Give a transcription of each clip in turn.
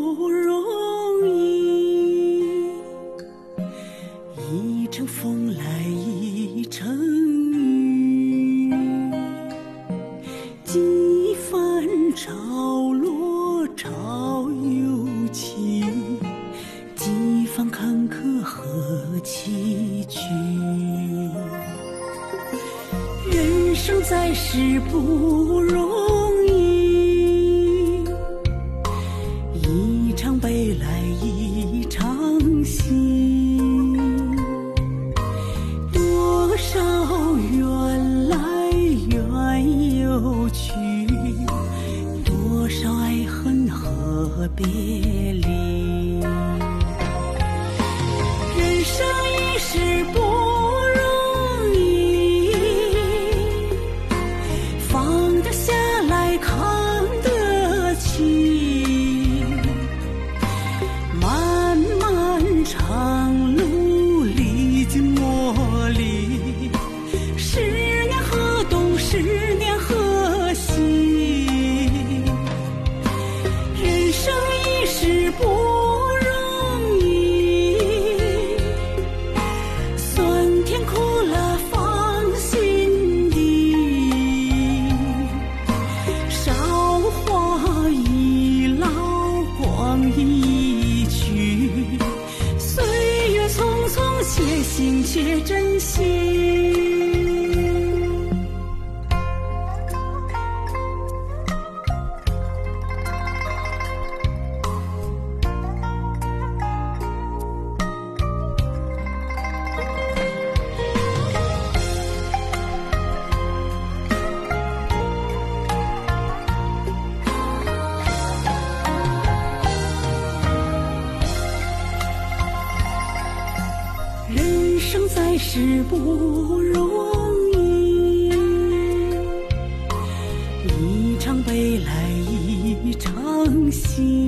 容易，一阵风来一阵雨，几番潮落潮又起，几番坎坷和崎岖。人生在世不容易，一场悲来一场喜，多少缘来缘又去，多少爱恨和别离。人生一世不容易，放得下来扛得起，漫漫长路历经磨砺，十年河东十年河西。人生一世不容易，酸甜苦辣放心底，韶华易老光阴易去，岁月匆匆且行且珍惜。人生在世不容易，一场悲来一场喜，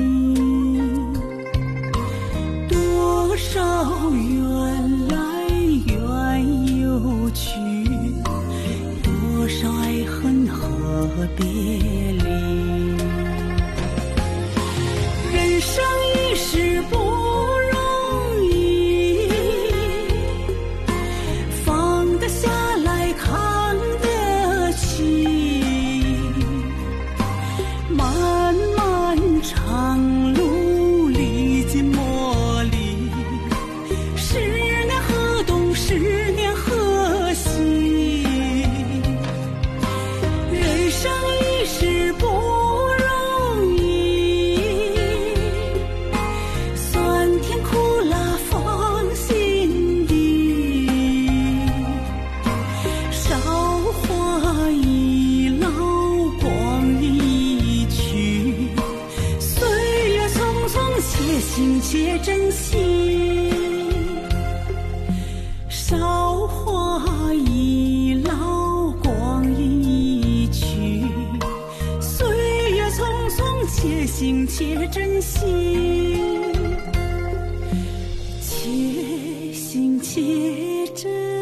多少缘来缘又去，多少爱恨和别离。人生一世不容易，放得下来扛得起，漫漫长路历经磨砺，十年河东十年河西。人生一世不容易，酸甜苦辣放心底，韶华易老光阴易去，岁月匆匆且行且珍惜。韶华易老光阴易去，岁月匆匆且行且珍惜，且行且珍惜。